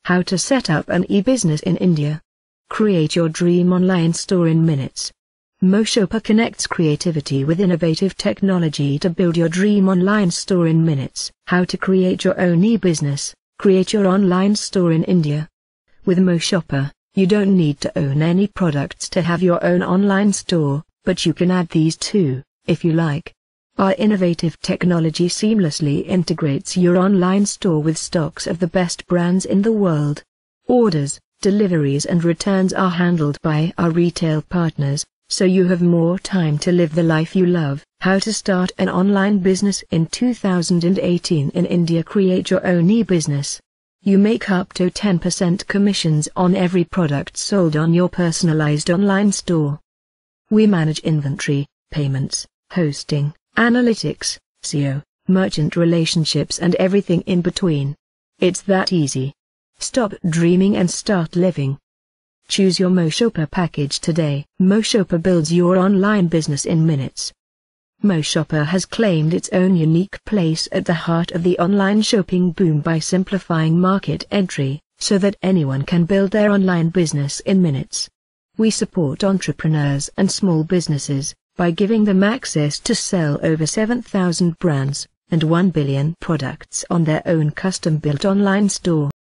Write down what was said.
How to set up an e-business in India. Create your dream online store in minutes. MoShopper connects creativity with innovative technology to build your dream online store in minutes. How to create your own e-business. Create your online store in India. With MoShopper, you don't need to own any products to have your own online store, but you can add these too, if you like. Our innovative technology seamlessly integrates your online store with stocks of the best brands in the world. Orders, deliveries and returns are handled by our retail partners, so you have more time to live the life you love. How to start an online business in 2018 in India. Create your own e-business. You make up to 10% commissions on every product sold on your personalized online store. We manage inventory, payments, hosting, analytics, SEO, merchant relationships and everything in between. It's that easy. Stop dreaming and start living. Choose your MoShopper package today. MoShopper builds your online business in minutes. MoShopper has claimed its own unique place at the heart of the online shopping boom by simplifying market entry, so that anyone can build their online business in minutes. We support entrepreneurs and small businesses by giving them access to sell over 7,000 brands and 1 billion products on their own custom-built online store.